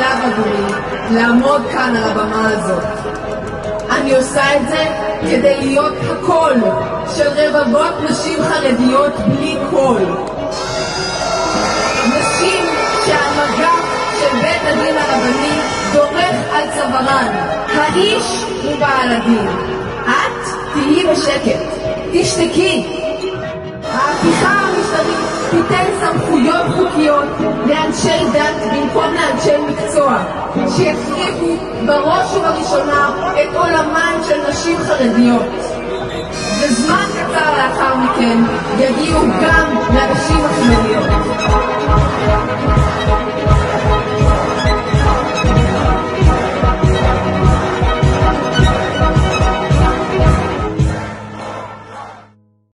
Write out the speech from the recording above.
עליו עבורי לעמוד כאן על הבמה הזאת. אני עושה את זה כדי להיות הקול של רבבות נשים חרדיות בלי קול. נשים שהמגף של בית הדין הרבני דורך על צווארן. האיש הוא בעל הדין. את תהיי בשקט, תשתקי. ההפיכה המשטרית תיתן סמכויות חוקיות לאנשי דת במקום לאנשי מקצוע, שיפריחו בראש ובראשונה את עולמן של נשים חרדיות. וזמן קצר לאחר מכן יגיעו